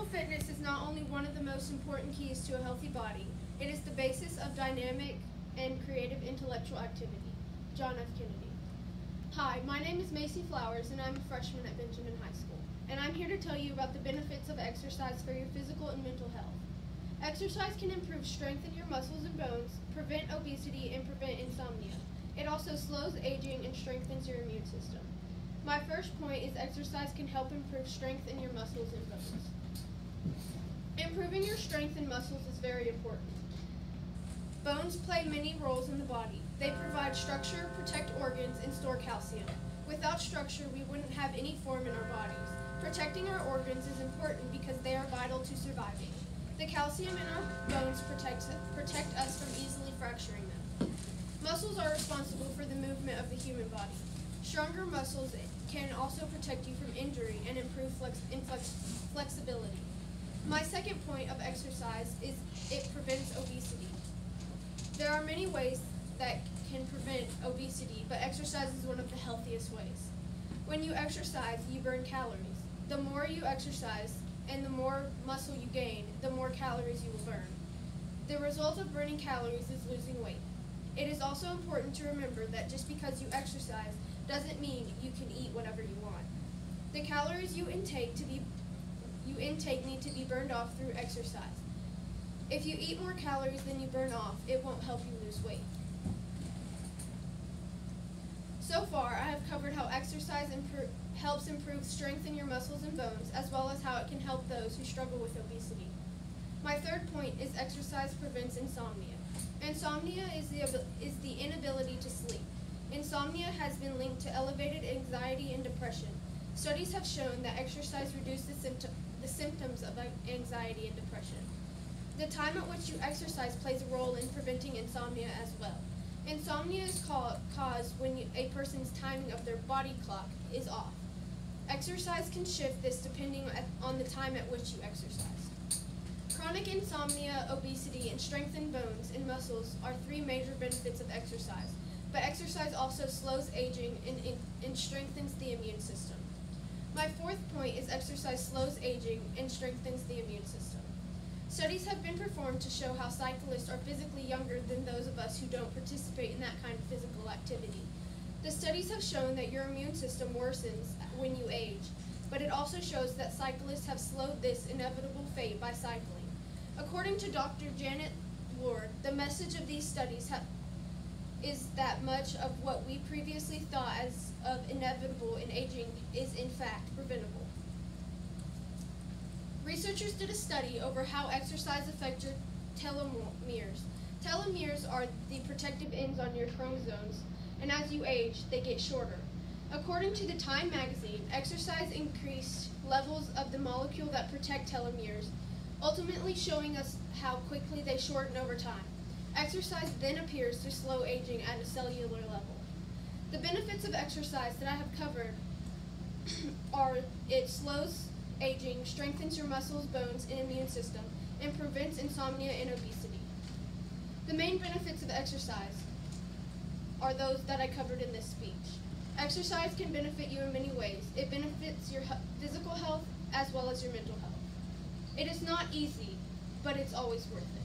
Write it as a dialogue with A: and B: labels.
A: fitness is not only one of the most important keys to a healthy body, it is the basis of dynamic and creative intellectual activity. John F. Kennedy. Hi, my name is Macy Flowers, and I'm a freshman at Benjamin High School. And I'm here to tell you about the benefits of exercise for your physical and mental health. Exercise can improve strength in your muscles and bones, prevent obesity, and prevent insomnia. It also slows aging and strengthens your immune system. My first point is exercise can help improve strength in your muscles and bones. Improving your strength and muscles is very important. Bones play many roles in the body. They provide structure, protect organs, and store calcium. Without structure, we wouldn't have any form in our bodies. Protecting our organs is important because they are vital to surviving. The calcium in our bones protect us from easily fracturing them. Muscles are responsible for the movement of the human body. Stronger muscles can also protect you from injury and improve flexibility. My second point of exercise is it prevents obesity. There are many ways that can prevent obesity, but exercise is one of the healthiest ways. When you exercise, you burn calories. The more you exercise and the more muscle you gain, the more calories you will burn. The result of burning calories is losing weight. It is also important to remember that just because you exercise doesn't mean you can eat whatever you want. The calories you intake need to be burned off through exercise. If you eat more calories than you burn off, it won't help you lose weight. So far, I have covered how exercise helps improve strength in your muscles and bones, as well as how it can help those who struggle with obesity. My third point is exercise prevents insomnia. Insomnia is the inability to sleep. Insomnia has been linked to elevated anxiety and depression. Studies have shown that exercise reduces the symptoms of anxiety and depression. The time at which you exercise plays a role in preventing insomnia as well. Insomnia is caused when a person's timing of their body clock is off. Exercise can shift this depending on the time at which you exercise. Chronic insomnia, obesity, and strengthened bones and muscles are three major benefits of exercise, but exercise also slows aging and strengthens the immune system. My fourth point is exercise slows aging and strengthens the immune system. Studies have been performed to show how cyclists are physically younger than those of us who don't participate in that kind of physical activity. The studies have shown that your immune system worsens when you age, but it also shows that cyclists have slowed this inevitable fate by cycling. According to Dr. Janet Ward, the message of these studies is that much of what we previously thought as of inevitable in aging is in fact preventable. Researchers did a study over how exercise affects your telomeres. Telomeres are the protective ends on your chromosomes, and as you age, they get shorter. According to the Time magazine, exercise increased levels of the molecule that protect telomeres, ultimately showing us how quickly they shorten over time. Exercise then appears to slow aging at a cellular level. The benefits of exercise that I have covered are it slows aging, strengthens your muscles, bones, and immune system, and prevents insomnia and obesity. The main benefits of exercise are those that I covered in this speech. Exercise can benefit you in many ways. It benefits your physical health as well as your mental health. It is not easy, but it's always worth it.